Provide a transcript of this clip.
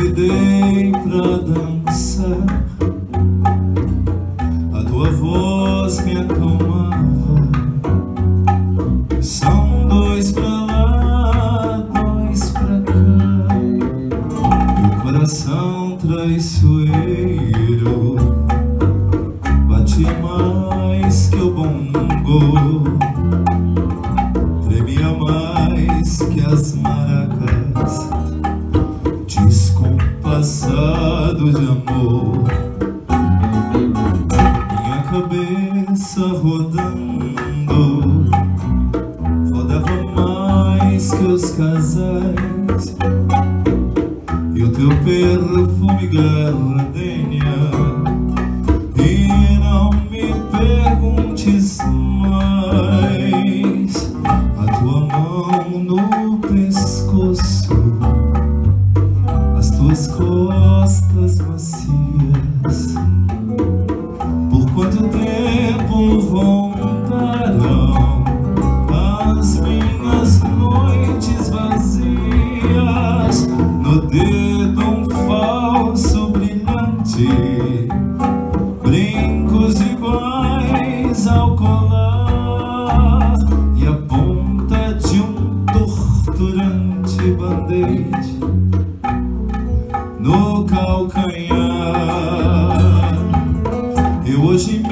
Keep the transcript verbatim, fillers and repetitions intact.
convidei pra dançar, a tua voz me acalmava. São dois pra lá, dois pra cá, meu coração traiçoeiro batia mais que o bongo, tremia mais que as maracas, descompassado de amor. Minha cabeça rodando, rodava mais que os casais, e o teu perfume gardenia. E não me perguntes mais, a tua mão no pescoço, as tuas costas macias, por quanto tempo rondarão as minhas noites vazias? No dedo um falso brilhante, brincos iguais ao colar, e a ponta de um torturante band-aid no calcanhar. Eu hoje